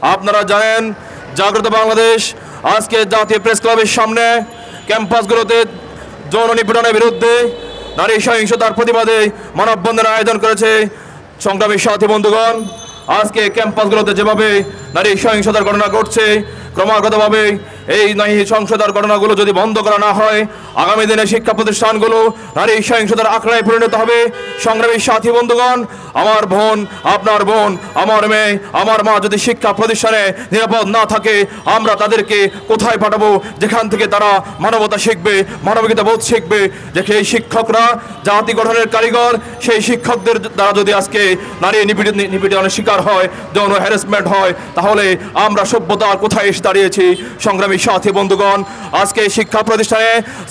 আপনারা জানেন জাগ্রত বাংলাদেশ আজকে জাতীয় প্রেস ক্লাবের সামনে ক্যাম্পাসগুলোতে যৌন নিপীড়নের বিরুদ্ধে নারী সহিংসতার প্রতিবাদে মানববন্ধনের আয়োজন করেছে। সংগ্রামী সাথী বন্ধুগণ, আজকে ক্যাম্পাসগুলোতে যেভাবে নারী সহিংসতার ঘটনা ঘটছে, ক্রমাগতভাবে এই নারী সহিংসতার ঘটনাগুলো যদি বন্ধ করা না হয়, আগামী দিনে শিক্ষা প্রতিষ্ঠানগুলো নারী সহিংসতার আখড়ায় পরিণত হবে। সংগ্রামী সাথী বন্ধুগণ, আমার বোন, আপনার বোন, আমার মেয়ে, আমার মা যদি শিক্ষা প্রতিষ্ঠানে নিরাপদ না থাকে, আমরা তাদেরকে কোথায় পাঠাবো যেখান থেকে তারা মানবতা শিখবে, মানবিকতা বোধ শিখবে? যে এই শিক্ষকরা জাতি গঠনের কারিগর, সেই শিক্ষকদের দ্বারা যদি আজকে নারী নিপীড়নের শিকার হয়, যৌন হ্যারাসমেন্ট হয়, তাহলে আমরা সভ্যতার কোথায় এসে দাঁড়িয়েছি? সংগ্রামী সাথী বন্ধুগণ, আজকে শিক্ষা প্রতিষ্ঠানে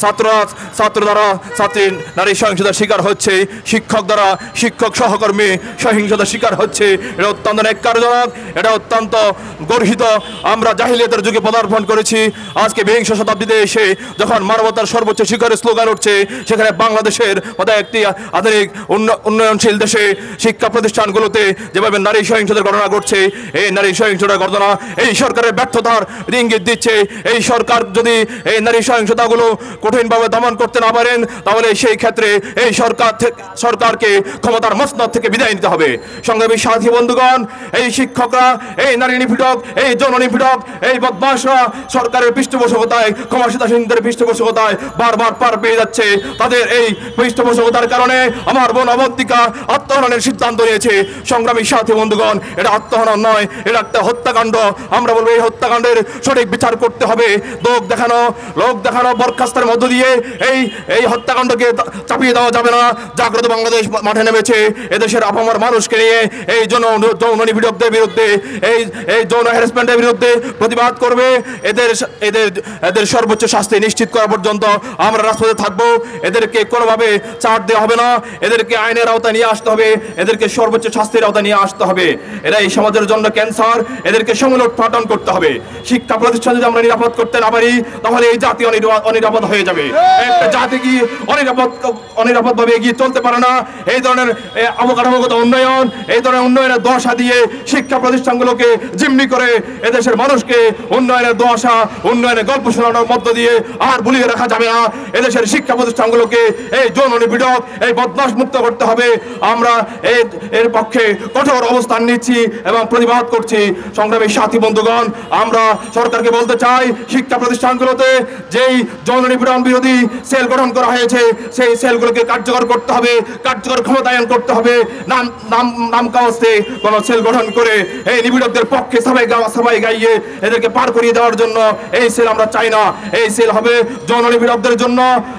ছাত্র দ্বারা ছাত্রী নারী সহিংসতার শিকার হচ্ছে, শিক্ষক দ্বারা শিক্ষক সহকর্মী সহিংসতার শিকার হচ্ছে। এটা অত্যন্ত ন্যাক্কারজনক, এটা অত্যন্ত গর্হিত। আমরা জাহিলিয়াতের যুগে পদার্পণ করেছি। আজকে বিংশ শতাব্দীতে এসে যখন মানবতার সর্বোচ্চ শিখরে স্লোগান উঠছে, সেখানে বাংলাদেশের মতো একটি আধুনিক উন্নয়নশীল দেশে শিক্ষা প্রতিষ্ঠানগুলোতে যেভাবে নারী সহিংসতার ঘটনা ঘটছে, এই নারী সহিংসতার ঘটনা এই সরকারের ব্যর্থতার ইঙ্গিত দিচ্ছে। এই সরকার যদি এই নারী সহিংসতাগুলো কঠিনভাবে দমন করতে না পারেন, তাহলে সেই ক্ষেত্রে এই সরকারকে ক্ষমতার মসনদ থেকে বিদায় নিতে হবে। সংগ্রামী সাথী বন্ধুগণ, এই শিক্ষকরা, এই নারী নিপীড়ক, এই যৌন নিপীড়ক, এই বদমাশরা সরকারের পৃষ্ঠপোষকতায়, ক্ষমতাসীনদের পৃষ্ঠপোষকতায় বারবার পার পেয়ে যাচ্ছে। তাদের এই পৃষ্ঠপোষকতার কারণে আমার বোন অবন্তিকা আত্মহননের সিদ্ধান্ত নিয়েছে। সংগ্রামী সাথী বন্ধুগণ, এটা আত্মহনন নয়, এটা একটা হত্যাকাণ্ড। আমরা বলবো এই হত্যাকাণ্ডের সঠিক বিচার করতে হবে। লোক দেখানো বরখাস্তের মধ্য দিয়ে এই হত্যাকাণ্ডকে চাপিয়ে দেওয়া যাবে না। জাগ্রত বাংলাদেশ মাঠে নেমেছে এদেশের আপামর মানুষকে নিয়ে এই যৌন নিপীড়কদের বিরুদ্ধে, এই যৌন হ্যারাসমেন্টের বিরুদ্ধে প্রতিবাদ করবে। এদের সর্বোচ্চ শাস্তি নিশ্চিত করা পর্যন্ত আমরা রাজপথে থাকবো। এদেরকে কোনোভাবে ছাড় দেওয়া হবে না, এদেরকে আইনের আওতায় নিয়ে আসতে হবে, এদেরকে সর্বোচ্চ শাস্তির আওতায় নিয়ে আসতে হবে। এরা এই সমাজের জন্য ক্যান্সার, এদেরকে সমূলোৎপাটন করতে হবে। শিক্ষা প্রতিষ্ঠান যদি আমরা নিরাপদ করতে না পারি, তাহলে এই জাতি অনিরাপদ হয়ে যাবে। একটা জাতি কি অনিরাপদভাবে এগিয়ে চলতে পারে না। এই ধরনের অবকাঠামোগত উন্নয়ন, এই ধরনের উন্নয়নের দশা দিয়ে শিক্ষা প্রতিষ্ঠানগুলোকে জিম্মি করে এদেশের মানুষকে উন্নয়নের দশা, উন্নয়নের গল্প শোনানোর মধ্য দিয়ে আর ভুলিয়ে রাখা যাবে না। এদেশের শিক্ষা প্রতিষ্ঠানগুলোকে এই যৌন নিপীড়ক, এই বদমাশ মুক্ত করতে হবে। আমরা এর পক্ষে কঠোর অবস্থান নিচ্ছি এবং প্রতিবাদ করছি। সংগ্রামী সাথী বন্ধুগণ, আমরা সরকারকে বলতে চাই, শিক্ষা প্রতিষ্ঠানগুলোতে যেই যৌন নিপীড়ন বিরোধী সেল গঠন করা হয়েছে, সেই সেলগুলোকে কার্যকর করতে হবে, কার্যকর ক্ষমতায়ন করতে হবে। নাম কাওয়াজে কোন সেল গঠন করে এই নিপীড়কদের পক্ষে সবাই গাইয়ে এদেরকে পার করিয়ে দেওয়ার জন্য এই সেল আমরা চাই না। এই সেল হবে যৌন নিপীড়কদের জন্য,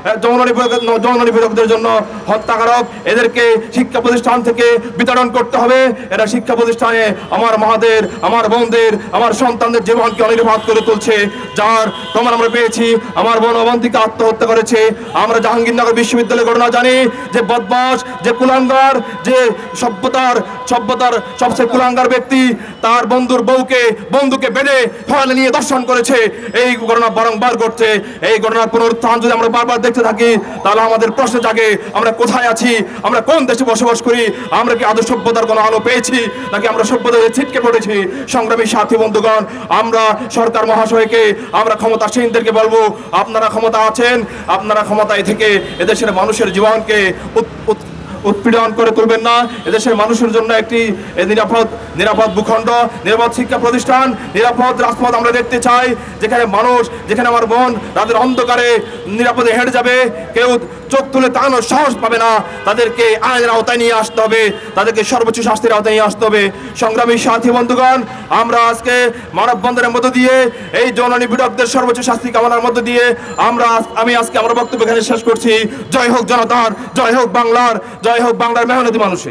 যৌন নিপীড়কদের জন্য হত্যাকারক। এদেরকে শিক্ষা প্রতিষ্ঠান থেকে বিতাড়ন করতে হবে। এরা শিক্ষা প্রতিষ্ঠানে আমার মাদের, আমার বোনদের, আমার সন্তানদের জীবনকে অনিরাপদ করে তুলছে, যার প্রমাণ আমরা পেয়েছি। আমার বোন অবন্তিকা আত্মহত্যা করেছে। আমরা জাহাঙ্গীরনগর বিশ্ববিদ্যালয়ের ঘটনা জানি, যে বদমাশ, যে কুলাঙ্গার, যে সভ্যতার সবচেয়ে কুলাঙ্গার ব্যক্তি তার বন্ধুকে বেঁধে ফলে নিয়ে দর্শন করেছে। এই ঘটনা বারংবার ঘটছে। এই ঘটনার পুনরুত্থান যদি আমরা বারবার দেখতে থাকি, তাহলে আমাদের প্রশ্ন জাগে, আমরা কোথায় আছি? আমরা কোন দেশে বসবাস করি? আমরা কি আদৌ সভ্যতার কোনো আলো পেয়েছি, নাকি আমরা সভ্যতায় ছিটকে পড়েছি? সংগ্রামী সাথী বন্ধুগণ, আমরা সরকার মহাশয়কে, আমরা ক্ষমতাসীনদেরকে বলবো, আপনারা ক্ষমতা আছেন, আপনারা ক্ষমতায় থেকে এদেশের মানুষের জীবনকে উৎপীড়ন করে তুলবেন না। এদেশের মানুষের জন্য একটি নিরাপদ ভূখণ্ড, নিরাপদ শিক্ষা প্রতিষ্ঠান, নিরাপদ রাজপথ আমরা দেখতে চাই, যেখানে আমার বোন রাতের অন্ধকারে নিরাপদে হেঁটে যাবে, কেউ চোখ তুলে তাকানোর সাহস পাবে না। তাদেরকে আইনের আওতায় নিয়ে আসতে হবে, তাদেরকে সর্বোচ্চ শাস্তির আওতায় নিয়ে আসতে হবে। সংগ্রামী সাথী বন্ধুগণ, আমরা আজকে মানববন্ধনের মধ্য দিয়ে, এই যৌন নিপীড়কদের সর্বোচ্চ শাস্তি কামনার মধ্য দিয়ে আমি আজকে আমার বক্তব্য এখানে শেষ করছি। জয় হোক জনতার, জয় হোক বাংলার, জয় হোক বাংলার মেহনতি মানুষের।